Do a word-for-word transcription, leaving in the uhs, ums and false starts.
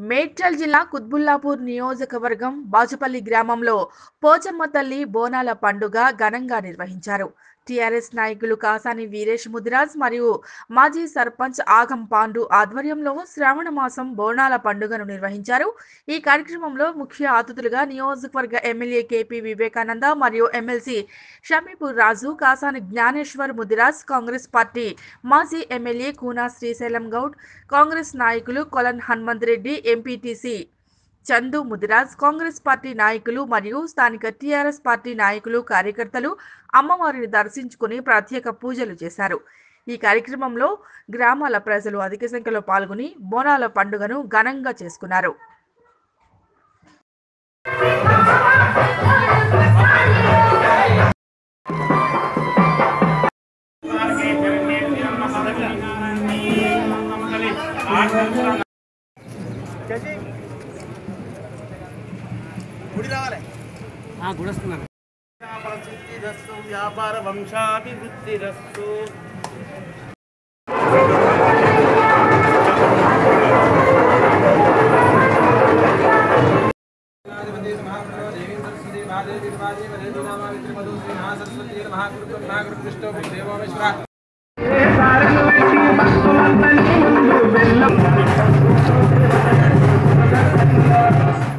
మేడ్చల్ జిల్లా కుత్బుల్లాపూర్ నియోజకవర్గం బాచుపల్లి గ్రామంలో పోచమ్మ తల్లి బోనాల పండుగ ఘనంగా నిర్వహించారు. టీఆర్ఎస్ నాయకులు కాసాని వీరేష్ ముదిరాజ్ మరియు మాజీ సర్పంచ్ ఆగం పాండు ఆధ్వర్యంలో శ్రావణ మాసం బోనాల పండుగను నిర్వహించారు. ఈ కార్యక్రమంలో ముఖ్య అతిథులుగా నియోజకవర్గ ఎమ్మెల్యే కేపీ వివేకానంద మరియు ఎమ్మెల్సీ షమీపూర్ రాజు, కాసాని జ్ఞానేశ్వర్ ముదిరాజ్, కాంగ్రెస్ పార్టీ మాజీ ఎమ్మెల్యే కూనా శ్రీశైలం గౌడ్, కాంగ్రెస్ నాయకులు కొలన్ హనుమంత్ రెడ్డి, ఎంపీటీసీ చందు ముదిరాజ్, కాంగ్రెస్ పార్టీ నాయకులు మరియు స్థానిక టీఆర్ఎస్ పార్టీ నాయకులు, కార్యకర్తలు అమ్మవారిని దర్శించుకుని ప్రత్యేక పూజలు చేశారు. ఈ కార్యక్రమంలో గ్రామాల ప్రజలు అధిక సంఖ్యలో పాల్గొని బోనాల పండుగను ఘనంగా చేసుకున్నారు. వ్యాపార వంశాభివృద్ధిరస్తు. మహాగురు